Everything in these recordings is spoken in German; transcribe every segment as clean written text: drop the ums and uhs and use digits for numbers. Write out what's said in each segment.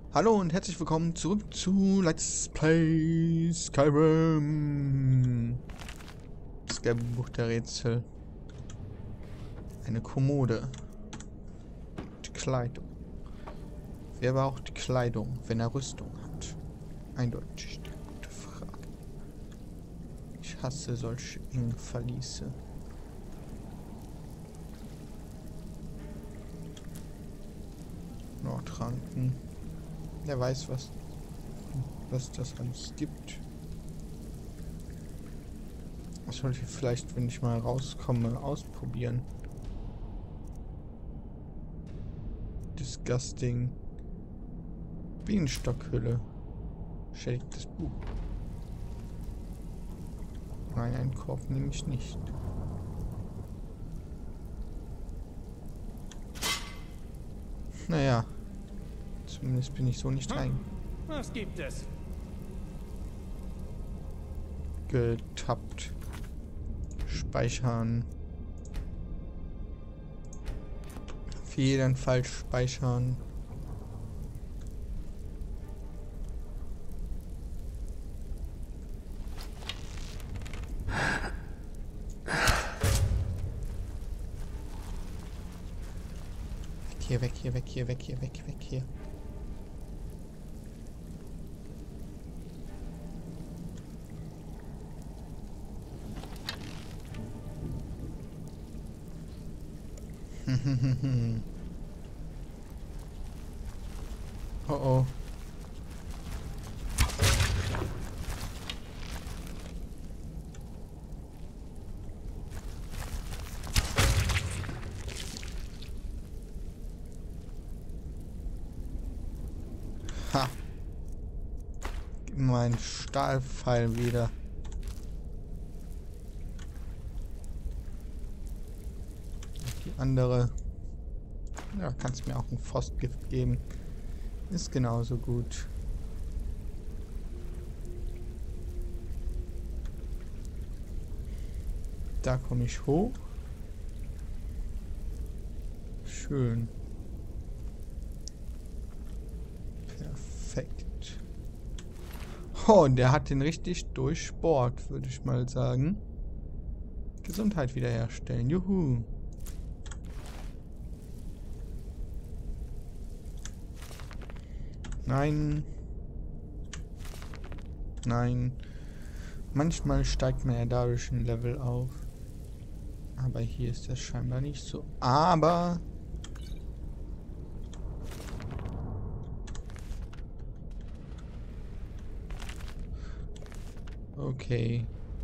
Hallo und herzlich willkommen zurück zu Let's Play Skyrim. Das gelbe Buch der Rätsel. Eine Kommode. Die Kleidung. Wer braucht die Kleidung, wenn er Rüstung hat? Eindeutig die gute Frage. Ich hasse solche engen Verliese. Nordranken. Wer weiß, was das alles gibt. Das sollte ich vielleicht, wenn ich mal rauskomme, ausprobieren. Disgusting. Bienenstockhülle. Schädigtes Buch. Nein, einen Korb nehme ich nicht. Naja. Zumindest bin ich so nicht rein. Was gibt es? Getappt. Speichern. Auf jeden Fall speichern. Weg hier, weg hier, weg hier, weg hier, weg hier. Oh oh. Ha. Gib mir meinen Stahlpfeil wieder. Die andere. Ja, kannst mir auch ein Frostgift geben. Ist genauso gut. Da komme ich hoch. Schön. Perfekt. Oh, der hat den richtig durchbohrt, würde ich mal sagen. Gesundheit wiederherstellen. Juhu. Nein. Nein. Manchmal steigt man ja dadurch ein Level auf. Aber hier ist das scheinbar nicht so. Aber... Okay.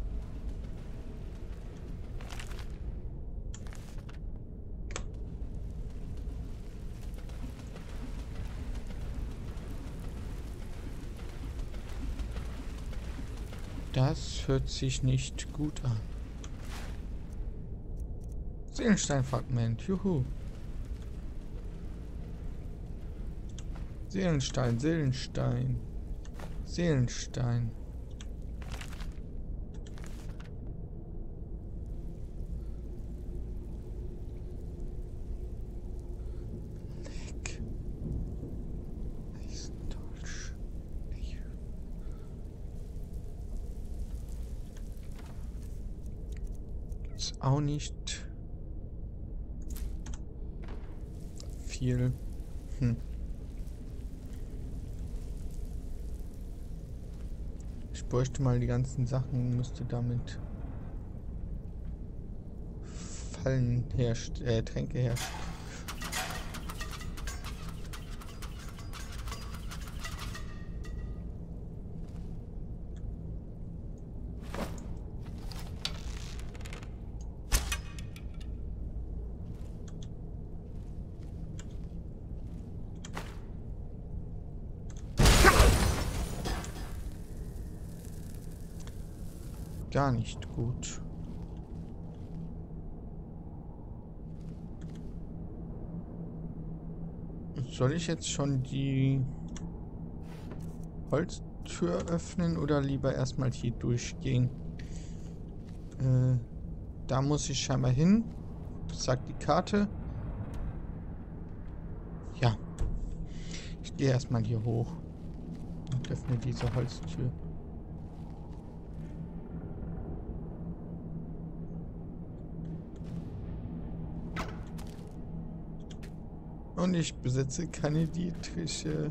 Das hört sich nicht gut an. Seelensteinfragment, juhu. Seelenstein, Seelenstein. Seelenstein. Leck. Eisendolch. Ist auch nicht viel. Ich bräuchte mal die ganzen Sachen, müsste damit Fallen Tränke herstellen. Gar nicht gut. Soll ich jetzt schon die Holztür öffnen oder lieber erstmal hier durchgehen? Da muss ich scheinbar hin. Sagt die Karte. Ja. Ich Ich gehe erstmal hier hoch und öffne diese Holztür. Und ich besitze keine Dietriche.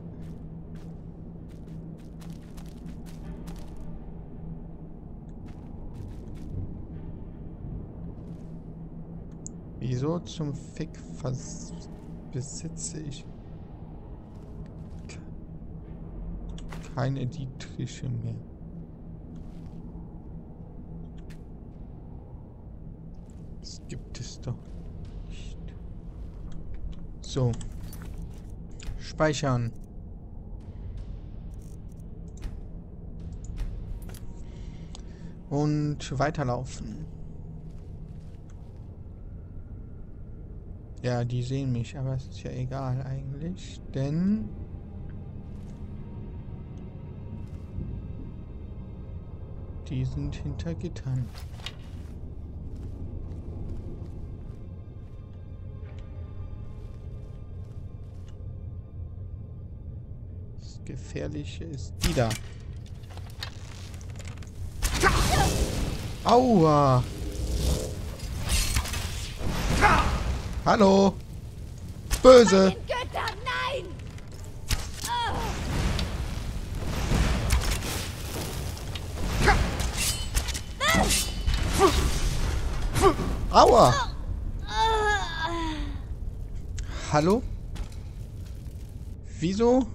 Wieso zum Fick besitze ich keine Dietriche mehr? Das gibt es doch nicht. So. Speichern. Und weiterlaufen. Ja, die sehen mich, aber es ist ja egal eigentlich, denn die sind hinter Gittern. Das Gefährliche ist die da. Aua! Hallo! Böse! Bei den Göttern, nein! Aua! Hallo? Wieso?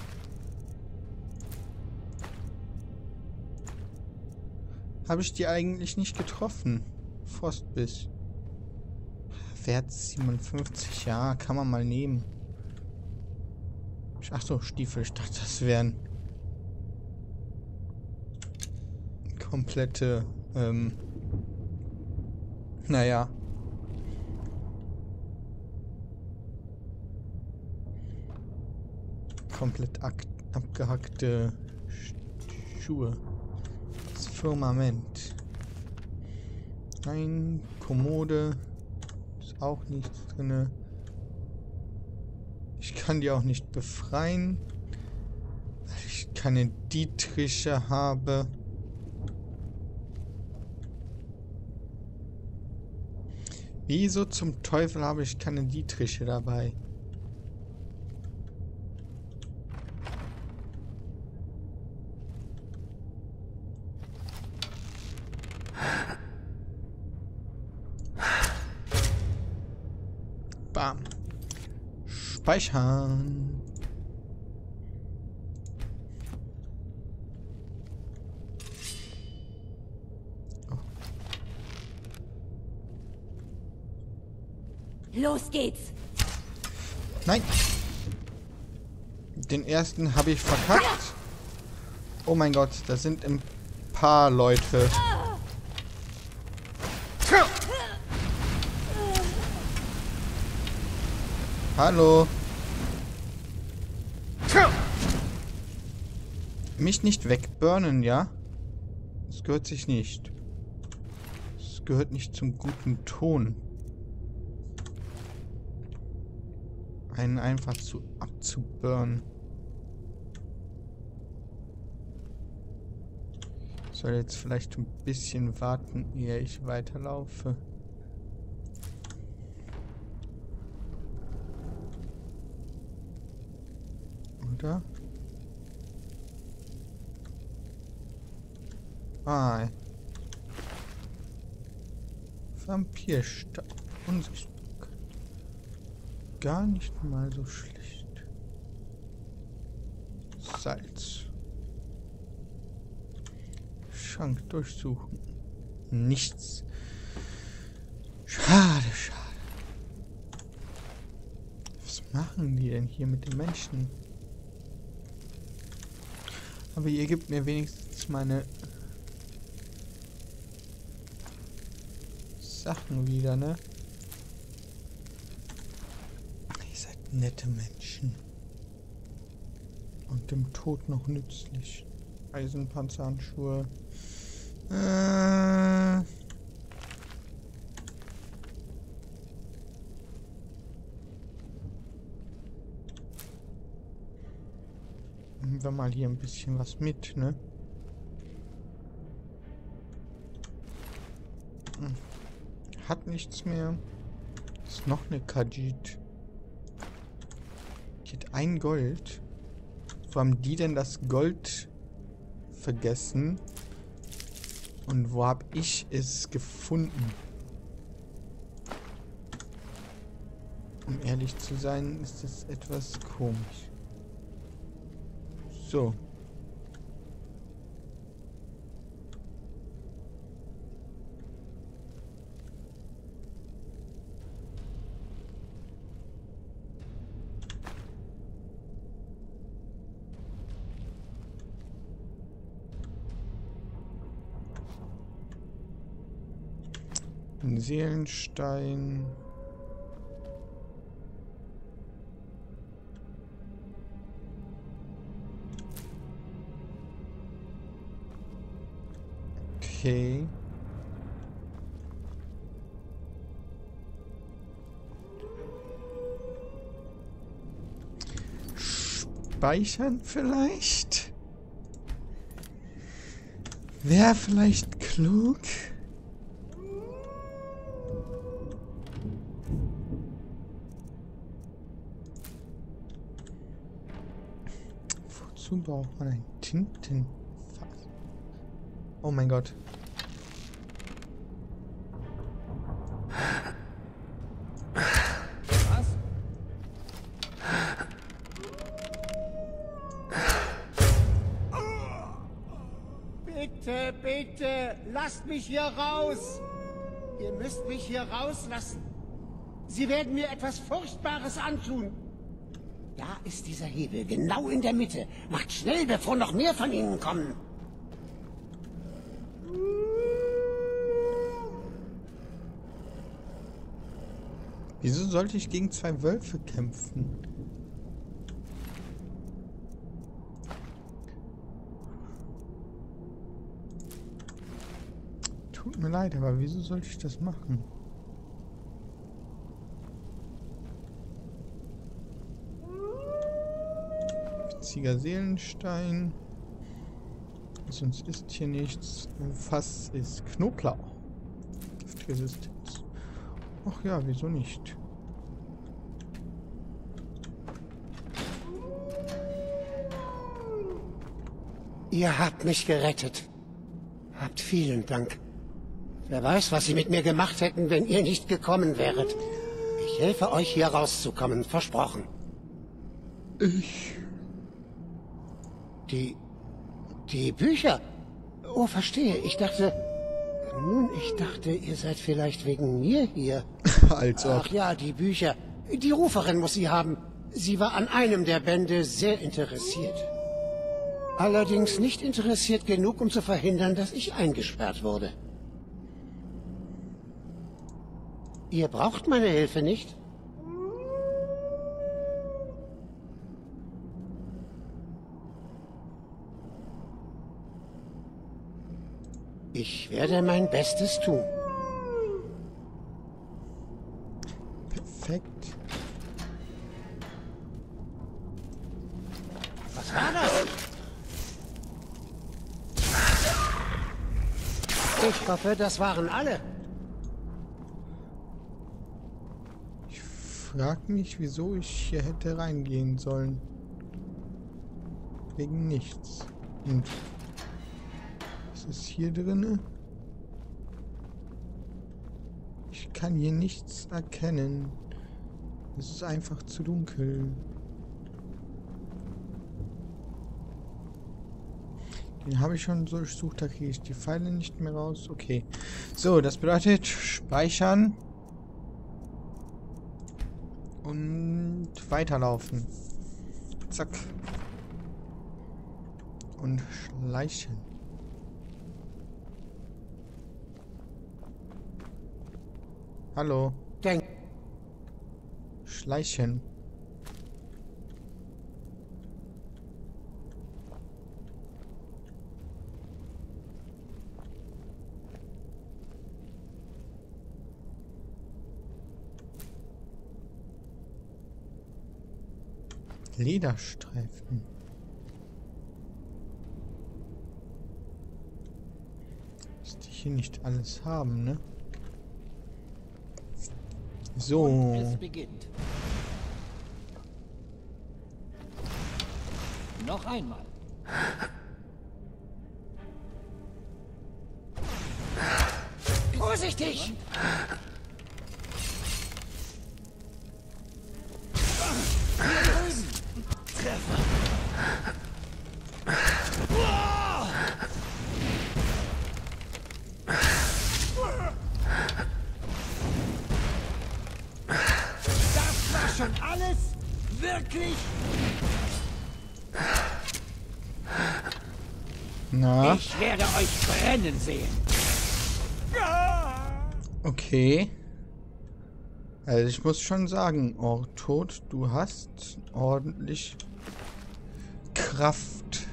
Habe ich die eigentlich nicht getroffen? Frostbiss. Wert 57, ja, kann man mal nehmen. Ach so, Stiefel. Ich dachte, das wären komplette, naja. Komplett abgehackte Schuhe. Das Firmament. Nein, Kommode. Ist auch nichts drin. Ich kann die auch nicht befreien, weil ich keine Dietriche habe. Wieso zum Teufel habe ich keine Dietriche dabei? Bam. Speichern. Oh. Los geht's! Nein. Den ersten habe ich verkackt. Oh mein Gott, da sind ein paar Leute. Hallo. Mich nicht wegburnen, ja? Das gehört sich nicht. Das gehört nicht zum guten Ton. Einen einfach abzuburnen. Ich soll jetzt vielleicht ein bisschen warten, ehe ich weiterlaufe. Oder? Ah. Vampirstab. Unsichtbarkeit. Gar nicht mal so schlecht. Salz. Schank durchsuchen. Nichts. Schade, schade. Was machen die denn hier mit den Menschen? Aber ihr gebt mir wenigstens meine Sachen wieder, ne? Ihr seid nette Menschen. Und dem Tod noch nützlich. Eisenpanzerhandschuhe. Nehmen wir mal hier ein bisschen was mit, ne? Hat nichts mehr. Ist noch eine Khajiit. Die hat ein Gold. Wo haben die denn das Gold vergessen? Und wo habe ich es gefunden? Um ehrlich zu sein, ist das etwas komisch. So. Ein Seelenstein. Okay. Speichern vielleicht? Wäre vielleicht klug? Wozu braucht man ein Tintenfass? Oh mein Gott. Was? Bitte, bitte, lasst mich hier raus! Ihr müsst mich hier rauslassen. Sie werden mir etwas Furchtbares antun. Da ist dieser Hebel, genau in der Mitte. Macht schnell, bevor noch mehr von ihnen kommen. Wieso sollte ich gegen zwei Wölfe kämpfen? Tut mir leid, aber wieso sollte ich das machen? Witziger Seelenstein. Sonst ist hier nichts. Fass ist Knoblauch. Resistenz. Ach ja, wieso nicht? Ihr habt mich gerettet. Habt vielen Dank. Wer weiß, was Sie mit mir gemacht hätten, wenn ihr nicht gekommen wäret. Ich helfe euch, hier rauszukommen, versprochen. Die Bücher? Oh, verstehe. Ich dachte... Nun, ich dachte, ihr seid vielleicht wegen mir hier. Als ob. Ach ja, die Bücher. Die Ruferin muss sie haben. Sie war an einem der Bände sehr interessiert. Allerdings nicht interessiert genug, um zu verhindern, dass ich eingesperrt wurde. Ihr braucht meine Hilfe nicht? Ich werde mein Bestes tun. Perfekt. Was war das? Ich hoffe, das waren alle. Ich frag mich, wieso ich hier hätte reingehen sollen. Wegen nichts. Und was ist hier drin? Ich kann hier nichts erkennen. Es ist einfach zu dunkel. Den habe ich schon so durchsucht, da kriege ich die Pfeile nicht mehr raus. Okay. So, das bedeutet speichern. Und weiterlaufen. Zack. Und schleichen. Hallo. Denk. Schleichen. Lederstreifen. hier nicht alles haben, ne? So. Und es beginnt. Noch einmal. Vorsichtig! Das war schon alles? Wirklich? Na, Ich werde euch brennen sehen. okay. Also ich muss schon sagen, Ortod, du hast ordentlich Kraft.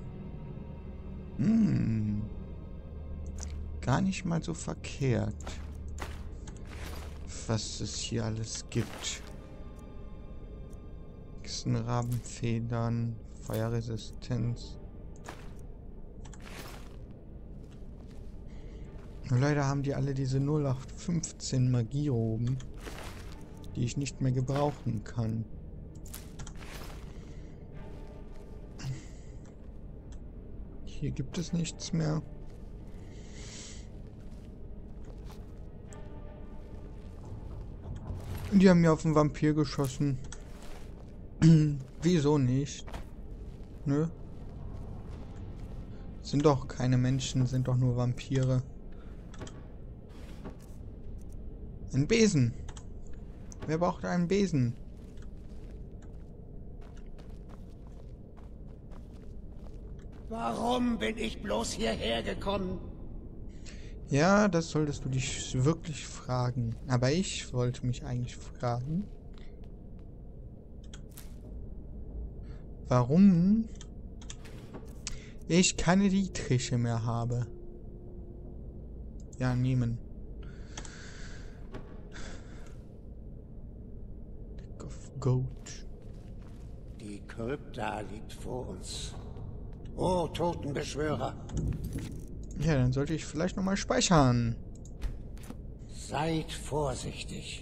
Gar nicht mal so verkehrt, was es hier alles gibt. Rabenfedern, Feuerresistenz. Leider haben die alle diese 0815 Magieroben, die ich nicht mehr gebrauchen kann. Hier gibt es nichts mehr. Die haben mir auf den Vampir geschossen. Wieso nicht? Nö. Sind doch keine Menschen, sind doch nur Vampire. Ein Besen. Wer braucht einen Besen? Warum bin ich bloß hierher gekommen? Ja, das solltest du dich wirklich fragen. Aber ich wollte mich eigentlich fragen, warum ich keine Dietriche mehr habe. Ja, nehmen. Deck of Gold. Die Krypta liegt vor uns. Oh, Totenbeschwörer. Ja, dann sollte ich vielleicht nochmal speichern. Seid vorsichtig.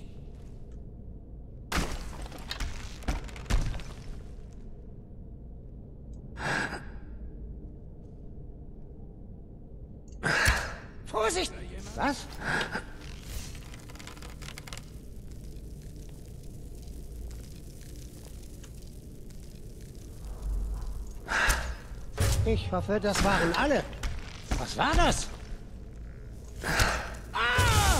Vorsicht! Was? Ich hoffe, das waren alle. Was war das? Ah!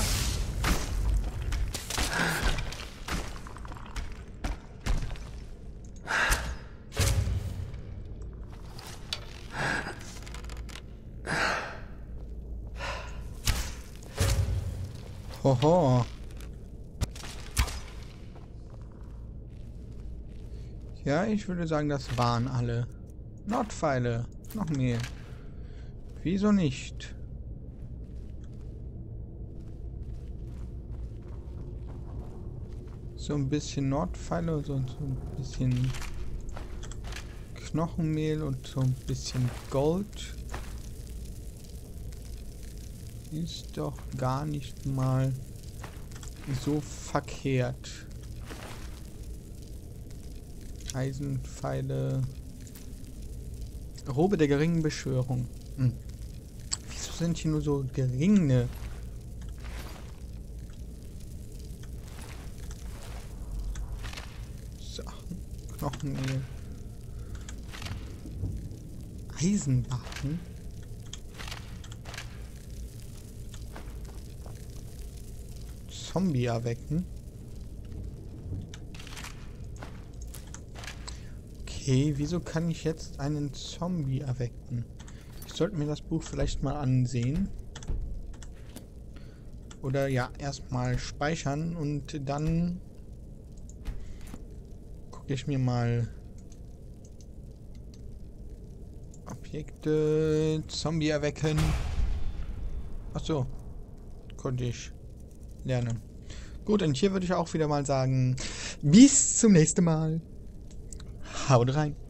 Hoho. Ja, ich würde sagen, das waren alle. Nordpfeile. Noch mehr. Wieso nicht? So ein bisschen Nordpfeile und so ein bisschen Knochenmehl und so ein bisschen Gold. Ist doch gar nicht mal so verkehrt. Eisenpfeile. Robe der geringen Beschwörung. Wieso sind hier nur so geringe? Sachen. Knochenmehl. Eisenbarren. Zombie erwecken. Okay, wieso kann ich jetzt einen Zombie erwecken? Ich sollte mir das Buch vielleicht mal ansehen. Oder ja, erstmal speichern und dann gucke ich mir mal Objekte, Zombie erwecken. Achso, konnte ich lernen. Gut, und hier würde ich auch wieder mal sagen, bis zum nächsten Mal. Haut rein.